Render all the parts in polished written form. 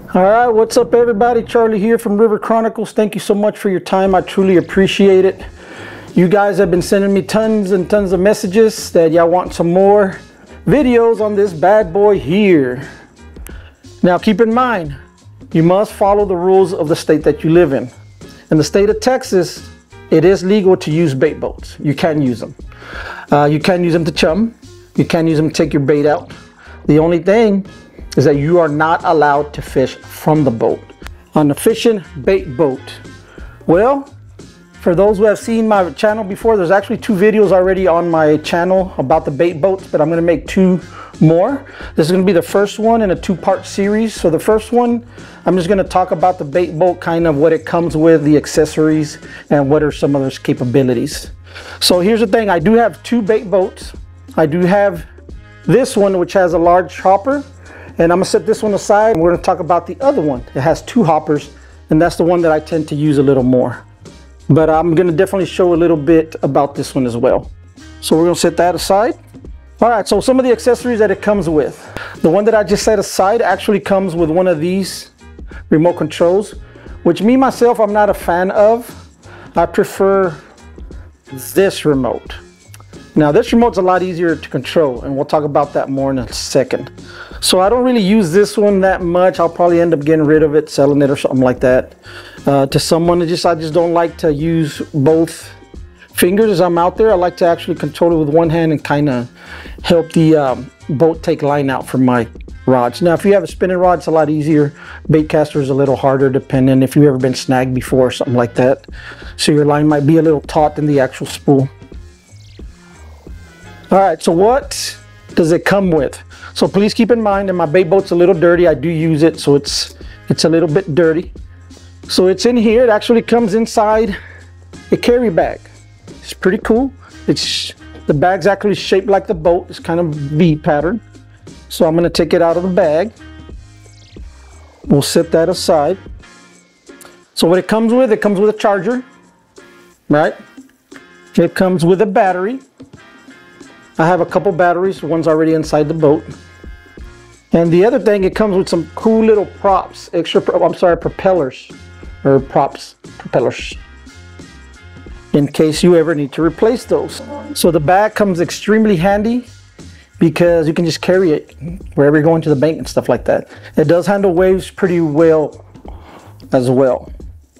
All right, what's up everybody? Charlie here from River Chronicles. Thank you so much for your time. I truly appreciate it. You guys have been sending me tons and tons of messages that y'all want some more videos on this bad boy here. Now keep in mind, you must follow the rules of the state that you live in. In the state of Texas, it is legal to use bait boats. You can use them. You can use them to chum. You can use them to take your bait out. The only thing is that you are not allowed to fish from the boat. On the fishing bait boat, well, for those who have seen my channel before, there's actually 2 videos already on my channel about the bait boats, but I'm going to make 2 more. This is going to be the first one in a 2-part series. So the first one, I'm just going to talk about the bait boat, kind of what it comes with, the accessories, and what are some of those capabilities. So here's the thing, I do have 2 bait boats. I do have this one, which has a large hopper, and I'm gonna set this one aside and we're gonna talk about the other one. It has 2 hoppers, and that's the one that I tend to use a little more. But I'm gonna definitely show a little bit about this one as well. So we're gonna set that aside. All right, so some of the accessories that it comes with. The one that I just set aside actually comes with one of these remote controls, which me myself, I'm not a fan of. I prefer this remote. Now this remote's a lot easier to control, and we'll talk about that more in a second. So I don't really use this one that much. I'll probably end up getting rid of it, selling it or something like that. To someone, I just don't like to use both fingers as I'm out there. I like to actually control it with one hand and kind of help the boat take line out from my rods. Now if you have a spinning rod, it's a lot easier. Bait caster is a little harder, depending if you've ever been snagged before or something like that. So your line might be a little taut than the actual spool. All right, so what does it come with? So please keep in mind that my bait boat's a little dirty. I do use it, so it's a little bit dirty. So it's in here. It actually comes inside a carry bag. It's pretty cool. The bag's actually shaped like the boat. It's kind of V pattern. So I'm gonna take it out of the bag. We'll set that aside. So what it comes with a charger, right? It comes with a battery. I have a couple batteries, one's already inside the boat. And the other thing, it comes with some cool little props, propellers, or propellers, in case you ever need to replace those. So the bag comes extremely handy because you can just carry it wherever you're going to the bank and stuff like that. It does handle waves pretty well as well.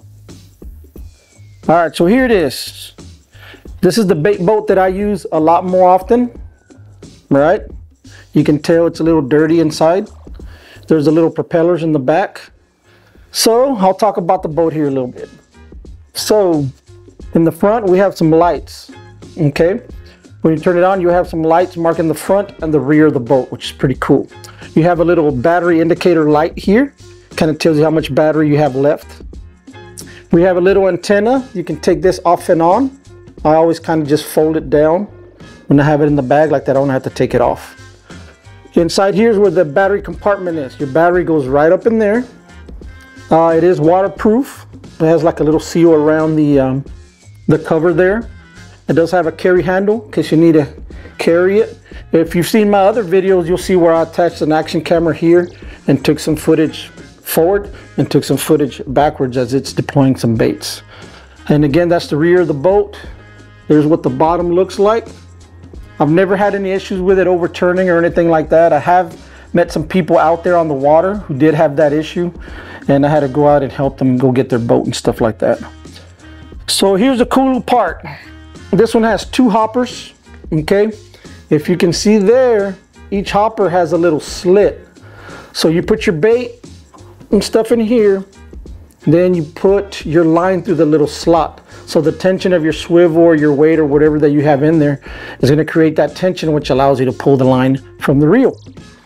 All right, so here it is. This is the bait boat that I use a lot more often, right? You can tell it's a little dirty inside. There's a little propellers in the back. So I'll talk about the boat here a little bit. So in the front, we have some lights, okay? When you turn it on, you have some lights marking the front and the rear of the boat, which is pretty cool. You have a little battery indicator light here. Kind of tells you how much battery you have left. We have a little antenna. You can take this off and on. I always kind of just fold it down when I have it in the bag like that. I don't have to take it off. Inside here is where the battery compartment is. Your battery goes right up in there. It is waterproof. It has like a little seal around the cover there. It does have a carry handle in case you need to carry it. If you've seen my other videos, you'll see where I attached an action camera here and took some footage forward and took some footage backwards as it's deploying some baits. And again, that's the rear of the boat. There's what the bottom looks like. I've never had any issues with it overturning or anything like that. I have met some people out there on the water who did have that issue, and I had to go out and help them go get their boat and stuff like that. So here's the cool part. This one has 2 hoppers, okay? If you can see there, each hopper has a little slit. So you put your bait and stuff in here, then you put your line through the little slot. So the tension of your swivel or your weight or whatever that you have in there is going to create that tension, which allows you to pull the line from the reel.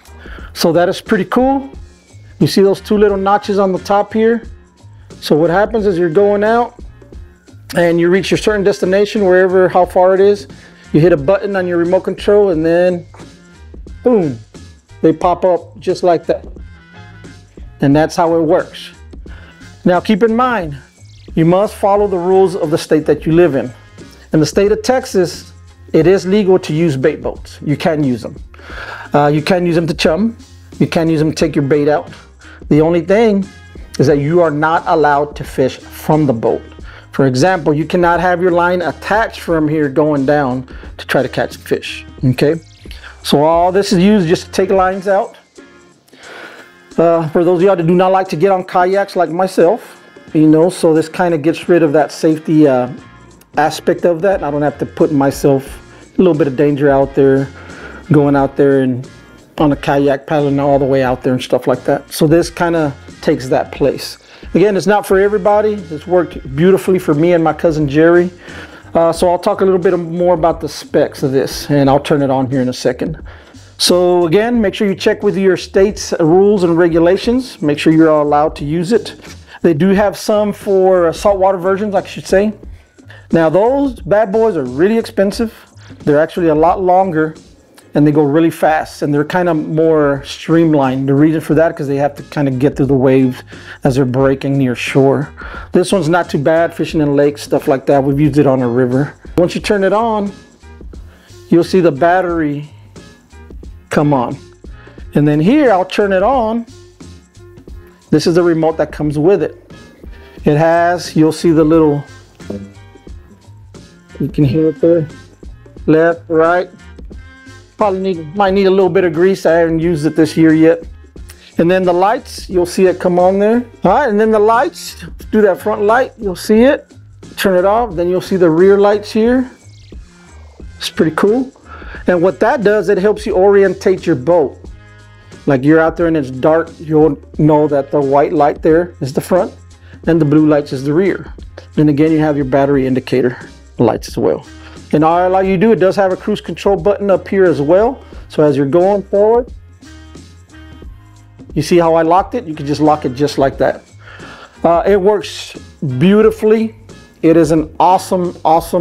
So that is pretty cool. You see those 2 little notches on the top here? So what happens is you're going out and you reach your certain destination, wherever, how far it is. You hit a button on your remote control and then boom, they pop up just like that. And that's how it works. Now keep in mind, you must follow the rules of the state that you live in. In the state of Texas, it is legal to use bait boats. You can use them. You can use them to chum. You can use them to take your bait out. The only thing is that you are not allowed to fish from the boat. For example, you cannot have your line attached from here going down to try to catch fish, okay? So all this is used just to take lines out. For those of y'all that do not like to get on kayaks like myself, you know, so this kind of gets rid of that safety aspect of that. I don't have to put myself a little bit of danger out there, going out there and on a kayak paddling all the way out there and stuff like that. So this kind of takes that place. Again, it's not for everybody. It's worked beautifully for me and my cousin Jerry. So I'll talk a little bit more about the specs of this, and I'll turn it on here in a second. So again, make sure you check with your state's rules and regulations. Make sure you're allowed to use it. They do have some for saltwater versions, I should say. Now those bad boys are really expensive. They're actually a lot longer and they go really fast, and they're kind of more streamlined. The reason for that, because they have to kind of get through the waves as they're breaking near shore. This one's not too bad, fishing in lakes, stuff like that. We've used it on a river. Once you turn it on, you'll see the battery come on. And then here, I'll turn it on. This is the remote that comes with it. It has, you'll see the little, you can hear it there, left, right. Probably might need a little bit of grease. I haven't used it this year yet. And then the lights, you'll see it come on there. All right, and then the lights, do that front light, you'll see it. Turn it off, then you'll see the rear lights here. It's pretty cool. And what that does, it helps you orientate your boat. Like you're out there and it's dark, you'll know that the white light there is the front and the blue lights is the rear. And again, you have your battery indicator lights as well. And all you do, it does have a cruise control button up here as well. So as you're going forward, you see how I locked it? You can just lock it just like that. It works beautifully. It is an awesome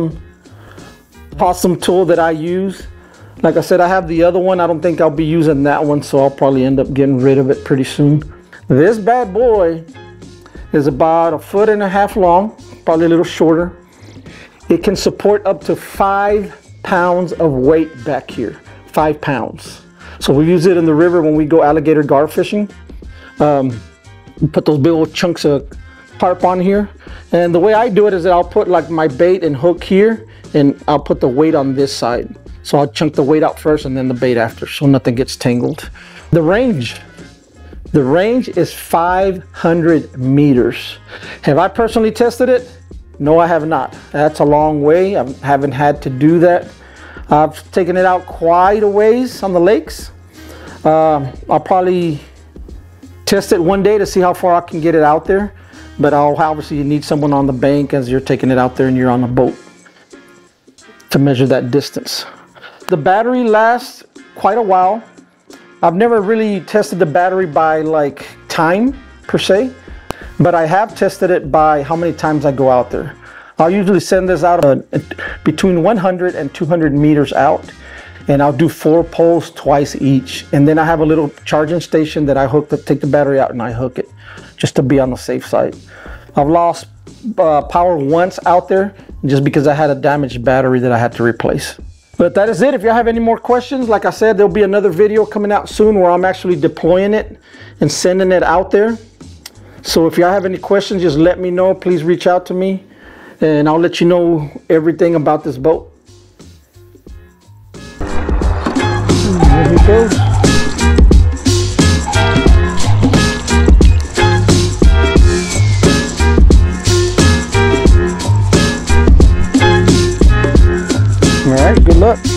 tool that I use. Like I said, I have the other one. I don't think I'll be using that one, so I'll probably end up getting rid of it pretty soon. This bad boy is about 1.5 feet long, probably a little shorter. It can support up to 5 pounds of weight back here, 5 pounds. So we use it in the river when we go alligator gar fishing. We put those big old chunks of carp on here. And the way I do it is that I'll put like my bait and hook here, and I'll put the weight on this side. So I'll chunk the weight out first and then the bait after, so nothing gets tangled. The range is 500 meters. Have I personally tested it? No, I have not. That's a long way. I haven't had to do that. I've taken it out quite a ways on the lakes. I'll probably test it one day to see how far I can get it out there. But obviously you need someone on the bank as you're taking it out there and you're on a boat to measure that distance. The battery lasts quite a while. I've never really tested the battery by like time per se. But I have tested it by how many times I go out there. I'll usually send this out between 100 and 200 meters out, and I'll do 4 poles twice each. And then I have a little charging station that I take the battery out and I hook it just to be on the safe side. I've lost power once out there just because I had a damaged battery that I had to replace. But that is it. If you have any more questions, like I said, there'll be another video coming out soon where I'm actually deploying it and sending it out there. So if y'all have any questions, just let me know. Please reach out to me and I'll let you know everything about this boat. There we go. All right, good luck.